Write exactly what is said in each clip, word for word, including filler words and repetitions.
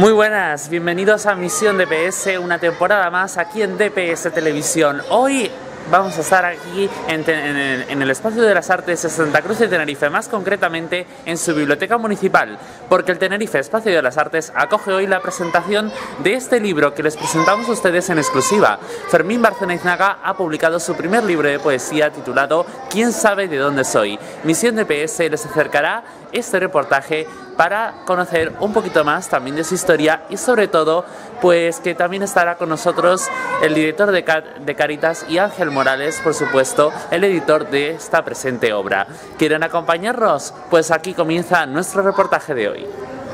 Muy buenas, bienvenidos a Misión D P S, una temporada más aquí en D P S Televisión. Hoy vamos a estar aquí en, en, en el Espacio de las Artes de Santa Cruz de Tenerife, más concretamente en su biblioteca municipal, porque el Tenerife Espacio de las Artes acoge hoy la presentación de este libro que les presentamos a ustedes en exclusiva. Fermín Bárcenas Naga ha publicado su primer libro de poesía titulado ¿Quién sabe de dónde soy? Misión D P S les acercará este reportaje para conocer un poquito más también de su historia y sobre todo pues que también estará con nosotros el director de, Car de Cáritas y Ángel Morales, por supuesto, el editor de esta presente obra. ¿Quieren acompañarnos? Pues aquí comienza nuestro reportaje de hoy.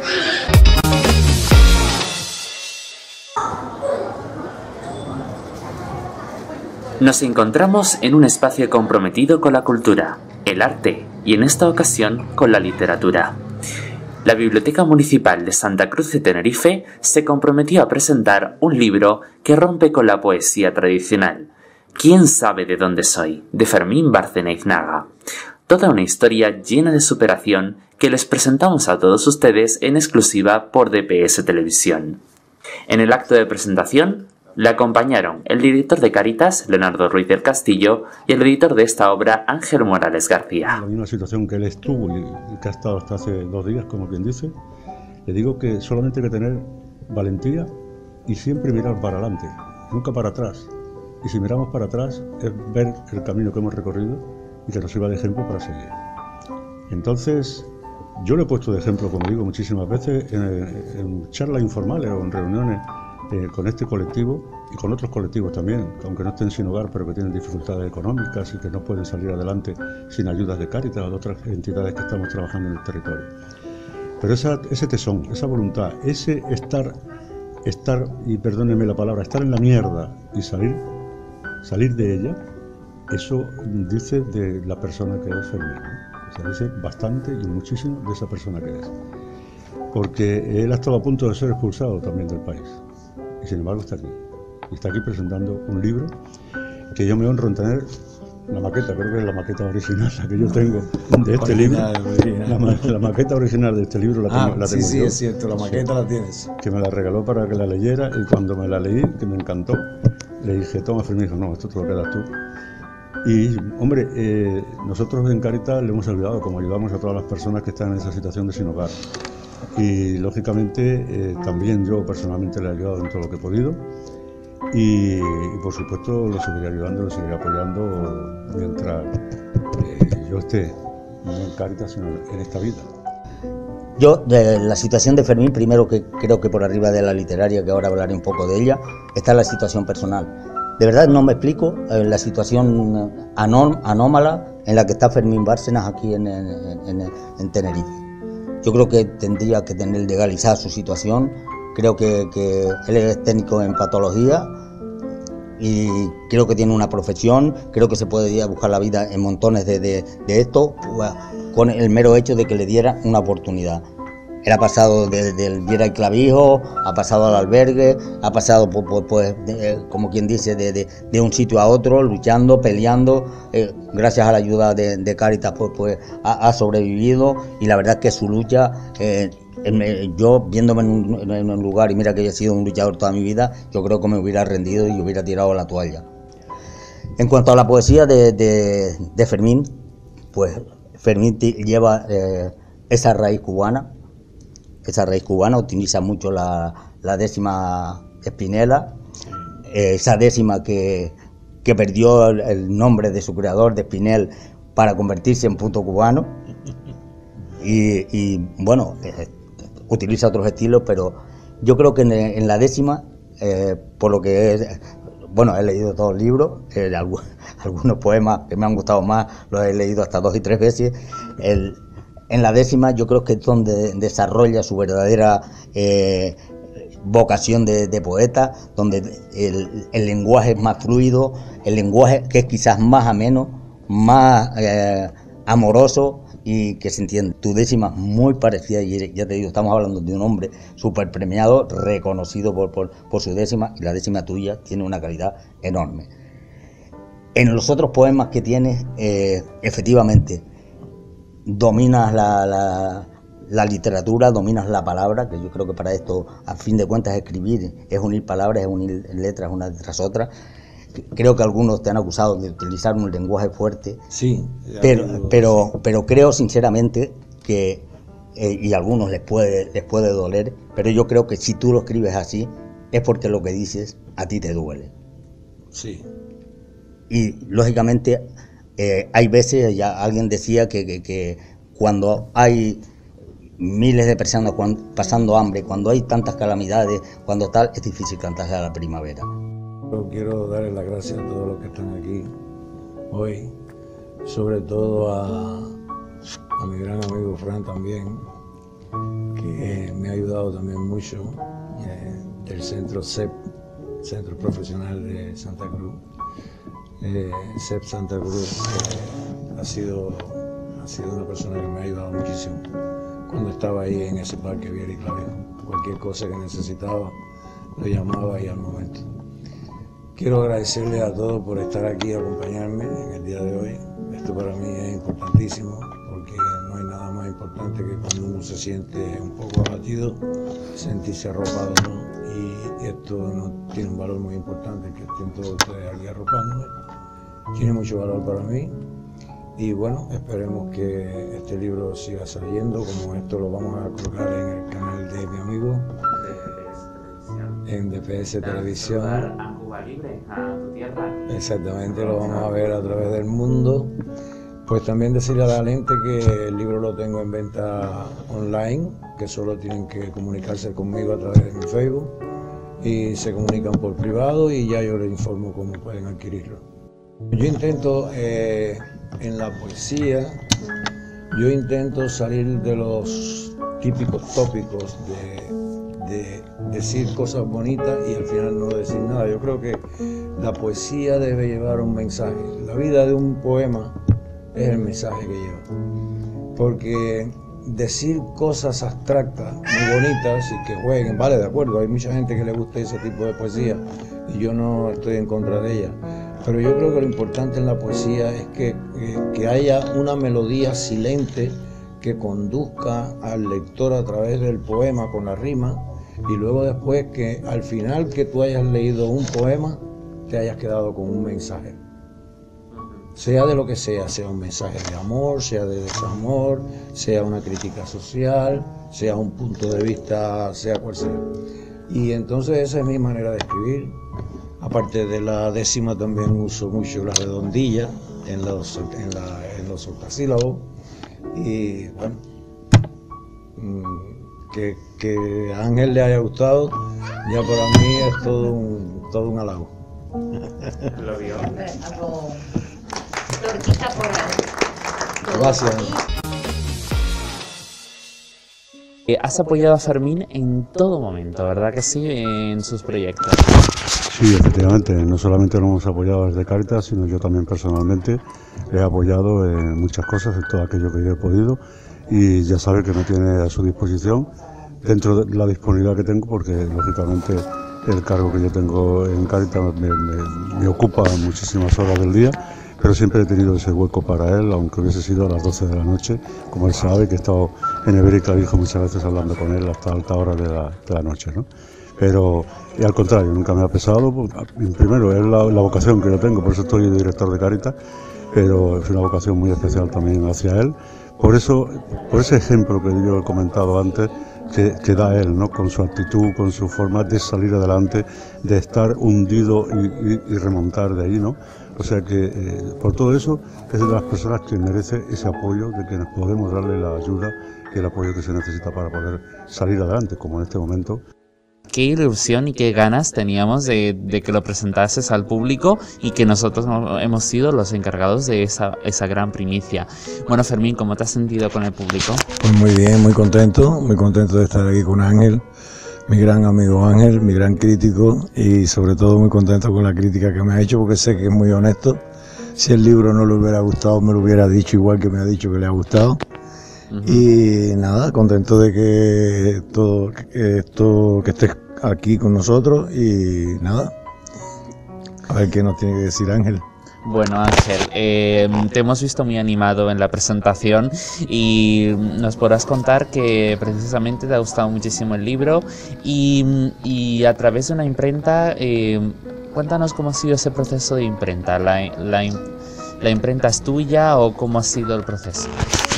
Nos encontramos en un espacio comprometido con la cultura, el arte y en esta ocasión con la literatura. La Biblioteca Municipal de Santa Cruz de Tenerife se comprometió a presentar un libro que rompe con la poesía tradicional. ¿Quién sabe de dónde soy?, de Fermín Bárcenas Naga. Toda una historia llena de superación que les presentamos a todos ustedes en exclusiva por D P S Televisión. En el acto de presentación le acompañaron el director de Cáritas, Leonardo Ruiz del Castillo, y el editor de esta obra, Ángel Morales García. La misma situación que él estuvo y que ha estado hasta hace dos días, como quien dice, le digo que solamente hay que tener valentía y siempre mirar para adelante, nunca para atrás. Y si miramos para atrás es ver el camino que hemos recorrido y que nos sirva de ejemplo para seguir. Entonces, yo lo he puesto de ejemplo, como digo muchísimas veces, en, en charlas informales o en reuniones Eh, con este colectivo y con otros colectivos también, aunque no estén sin hogar, pero que tienen dificultades económicas y que no pueden salir adelante sin ayudas de Cáritas o de otras entidades que estamos trabajando en el territorio. Pero esa, ese tesón, esa voluntad, ese estar, estar, y perdónenme la palabra, estar en la mierda y salir, salir de ella, eso dice de la persona que es Fermín, ¿no? O sea, dice bastante y muchísimo de esa persona que es. Porque él ha estado a punto de ser expulsado también del país. Y sin embargo está aquí, y está aquí presentando un libro que yo me honro en tener la maqueta, creo que es la maqueta original, la que yo tengo de este original, libro, original. La, la maqueta original de este libro la tengo, ah, la tengo sí, sí, yo. es cierto, la maqueta sí, la tienes. Que me la regaló para que la leyera y cuando me la leí, que me encantó, le dije, toma Fermín, dijo, no, esto te lo quedas tú. Y, hombre, eh, nosotros en Cáritas le hemos ayudado, como ayudamos a todas las personas que están en esa situación de sin hogar. Y lógicamente eh, también yo personalmente le he ayudado en todo lo que he podido y, y por supuesto lo seguiré ayudando, lo seguiré apoyando mientras eh, yo esté no en Cáritas sino en esta vida. Yo, de la situación de Fermín, primero que creo que por arriba de la literaria, que ahora hablaré un poco de ella, está la situación personal. De verdad no me explico eh, la situación anó anómala en la que está Fermín Bárcenas aquí en, en, en, en Tenerife. Yo creo que tendría que tener legalizada su situación. Creo que, que él es técnico en patología y creo que tiene una profesión. Creo que se puede ir a buscar la vida en montones de, de, de esto pues, con el mero hecho de que le diera una oportunidad. Él ha pasado del de Viera y Clavijo, ha pasado al albergue, ha pasado, pues, pues, pues de, como quien dice, de, de, de un sitio a otro, luchando, peleando. Eh, gracias a la ayuda de, de Cáritas, pues, pues ha, ha sobrevivido y la verdad es que su lucha, eh, yo viéndome en un, en un lugar, y mira que yo he sido un luchador toda mi vida, yo creo que me hubiera rendido y hubiera tirado la toalla. En cuanto a la poesía de, de, de Fermín, pues Fermín lleva eh, esa raíz cubana. Esa raíz cubana utiliza mucho la, la décima Espinela, eh, esa décima que, que perdió el, el nombre de su creador, de Espinel, para convertirse en punto cubano. Y, y bueno, eh, utiliza otros estilos, pero yo creo que en, en la décima, eh, por lo que es, bueno, he leído todos los libros, eh, algunos, algunos poemas que me han gustado más, los he leído hasta dos y tres veces. El, En la décima yo creo que es donde desarrolla su verdadera eh, vocación de, de poeta, donde el, el lenguaje es más fluido, el lenguaje que es quizás más ameno, más eh, amoroso y que se entiende. Tu décima es muy parecida, y ya te digo, estamos hablando de un hombre súper premiado, reconocido por, por, por su décima, y la décima tuya tiene una calidad enorme. En los otros poemas que tienes, eh, efectivamente, dominas la, la, la literatura, dominas la palabra, que yo creo que para esto, a fin de cuentas, escribir es unir palabras, es unir letras una tras otra. Creo que algunos te han acusado de utilizar un lenguaje fuerte, sí, pero, pero, pero creo sinceramente que, eh, y a algunos les puede, les puede doler, pero yo creo que si tú lo escribes así, es porque lo que dices a ti te duele. Sí. Y lógicamente eh, hay veces, ya alguien decía que, que, que cuando hay miles de personas cuando, pasando hambre, cuando hay tantas calamidades, cuando tal, es difícil cantarse a la primavera. Yo quiero darle las gracias a todos los que están aquí hoy, sobre todo a, a mi gran amigo Fran también, que me ha ayudado también mucho, eh, del centro C E P, Centro Profesional de Santa Cruz. Eh, C E P Santa Cruz eh, ha, sido, ha sido una persona que me ha ayudado muchísimo cuando estaba ahí en ese parque Viera y Clavijo. Cualquier cosa que necesitaba, lo llamaba y al momento. Quiero agradecerle a todos por estar aquí y acompañarme en el día de hoy. Esto para mí es importantísimo porque no hay nada más importante que cuando uno se siente un poco abatido, sentirse arropado, ¿no? Y esto no tiene un valor muy importante, que estén todos ustedes aquí arropándome. Tiene mucho valor para mí y bueno, esperemos que este libro siga saliendo, como esto lo vamos a colocar en el canal de mi amigo, en D P S Televisión. A Cuba Libre, a tu tierra. Exactamente, lo vamos a ver a través del mundo. Pues también decirle a la gente que el libro lo tengo en venta online, que solo tienen que comunicarse conmigo a través de mi Facebook y se comunican por privado y ya yo les informo cómo pueden adquirirlo. Yo intento eh, en la poesía, yo intento salir de los típicos tópicos de de decir cosas bonitas y al final no decir nada. Yo creo que la poesía debe llevar un mensaje. La vida de un poema es el mensaje que lleva. Porque decir cosas abstractas, muy bonitas y que jueguen, vale, de acuerdo, hay mucha gente que le gusta ese tipo de poesía y yo no estoy en contra de ella. Pero yo creo que lo importante en la poesía es que, que, que haya una melodía silente que conduzca al lector a través del poema con la rima, y luego después que al final que tú hayas leído un poema te hayas quedado con un mensaje, sea de lo que sea, sea un mensaje de amor, sea de desamor, sea una crítica social, sea un punto de vista, sea cual sea. Y entonces esa es mi manera de escribir. Aparte de la décima también uso mucho la redondilla en los, en la, en los octasílabos. Y bueno, que, que a Ángel le haya gustado, ya para mí es todo un, todo un halago. Lo vio. Algo tortita por ahí. Gracias. Has apoyado a Fermín en todo momento, ¿verdad que sí? En sus proyectos. Sí, efectivamente, no solamente lo hemos apoyado desde Cáritas, sino yo también personalmente le he apoyado en muchas cosas, en todo aquello que yo he podido, y ya sabe que me tiene a su disposición dentro de la disponibilidad que tengo, porque lógicamente el cargo que yo tengo en Cáritas me, me, me ocupa muchísimas horas del día, pero siempre he tenido ese hueco para él, aunque hubiese sido a las doce de la noche, como él sabe, que he estado en Viera y Clavijo muchas veces hablando con él hasta alta hora de la, de la noche, ¿no? Pero, y al contrario, nunca me ha pesado. Primero, es la, la vocación que yo tengo, por eso estoy director de Cáritas, pero es una vocación muy especial también hacia él. Por eso, por ese ejemplo que yo he comentado antes, que, que da él, ¿no? Con su actitud, con su forma de salir adelante, de estar hundido y, y, y remontar de ahí, ¿no? O sea que, eh, por todo eso, es de las personas que merece ese apoyo, de que nos podemos darle la ayuda y el apoyo que se necesita para poder salir adelante, como en este momento. Qué ilusión y qué ganas teníamos de, de que lo presentases al público y que nosotros hemos sido los encargados de esa, esa gran primicia. Bueno, Fermín, ¿cómo te has sentido con el público? Pues muy bien, muy contento, muy contento de estar aquí con Ángel, mi gran amigo Ángel, mi gran crítico, y sobre todo muy contento con la crítica que me ha hecho, porque sé que es muy honesto. Si el libro no le hubiera gustado, me lo hubiera dicho igual que me ha dicho que le ha gustado. Uh-huh. Y nada, contento de que todo que esto que estés aquí con nosotros y nada, a ver qué nos tiene que decir Ángel. Bueno, Ángel, eh, te hemos visto muy animado en la presentación y nos podrás contar que precisamente te ha gustado muchísimo el libro y, y a través de una imprenta, eh, cuéntanos cómo ha sido ese proceso de imprenta. ¿La, la, la imprenta es tuya o cómo ha sido el proceso?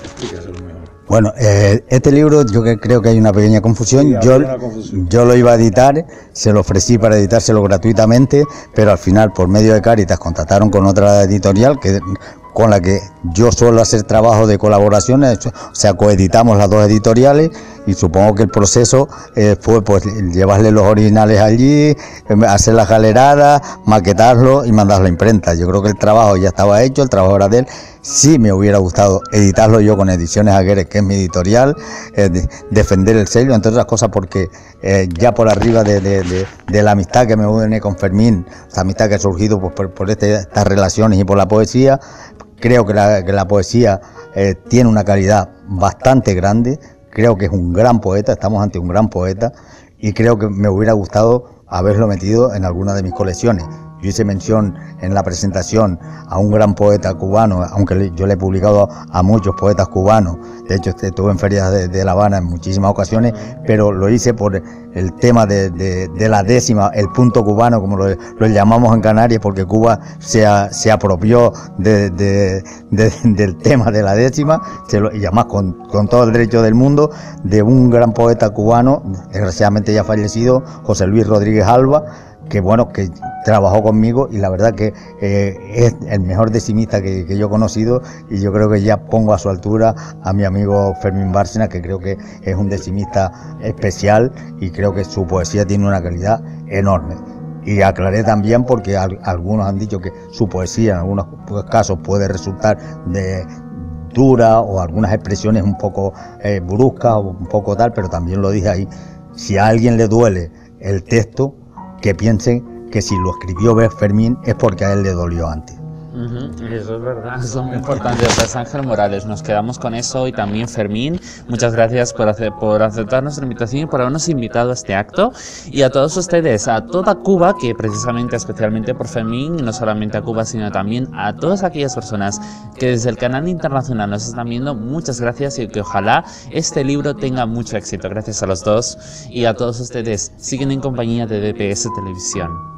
Bueno, eh, este libro yo que creo que hay una pequeña confusión. Sí, yo, una confusión. Yo yo lo iba a editar, se lo ofrecí para editárselo gratuitamente, pero al final por medio de Cáritas contactaron con otra editorial que con la que yo suelo hacer trabajo de colaboraciones, o sea, coeditamos las dos editoriales y supongo que el proceso eh, fue pues llevarle los originales allí, hacer las galeradas, maquetarlo y mandarlo a imprenta. Yo creo que el trabajo ya estaba hecho, el trabajo era de él. Sí me hubiera gustado editarlo yo con Ediciones Aguirre, que es mi editorial, eh, de, defender el sello, entre otras cosas porque eh, ya por arriba de, de, de, de la amistad que me une con Fermín, esta amistad que ha surgido pues, por, por este, estas relaciones y por la poesía, creo que la, que la poesía eh, tiene una calidad bastante grande, creo que es un gran poeta, estamos ante un gran poeta y creo que me hubiera gustado haberlo metido en alguna de mis colecciones. Yo hice mención en la presentación a un gran poeta cubano, aunque yo le he publicado a muchos poetas cubanos, de hecho estuve en ferias de, de La Habana en muchísimas ocasiones, pero lo hice por el tema de, de, de la décima, el punto cubano, como lo, lo llamamos en Canarias, porque Cuba se, a, se apropió de, de, de, del tema de la décima, se lo, y además con, con todo el derecho del mundo, de un gran poeta cubano, desgraciadamente ya fallecido, José Luis Rodríguez Alba, que bueno, que trabajó conmigo y la verdad que eh, es el mejor decimista que, que yo he conocido y yo creo que ya pongo a su altura a mi amigo Fermín Bárcena, que creo que es un decimista especial y creo que su poesía tiene una calidad enorme. Y aclaré también porque al, algunos han dicho que su poesía en algunos casos puede resultar de dura o algunas expresiones un poco eh, bruscas o un poco tal, pero también lo dije ahí, si a alguien le duele el texto, que piensen que si lo escribió Fermín es porque a él le dolió antes. Uh-huh, eso es verdad, eso es muy importante. Pues Ángel Morales, nos quedamos con eso y también Fermín, muchas gracias por, hacer, por aceptar nuestra invitación y por habernos invitado a este acto y a todos ustedes, a toda Cuba, que precisamente especialmente por Fermín, y no solamente a Cuba sino también a todas aquellas personas que desde el canal internacional nos están viendo, muchas gracias y que ojalá este libro tenga mucho éxito. Gracias a los dos y a todos ustedes, siguen en compañía de D P S Televisión.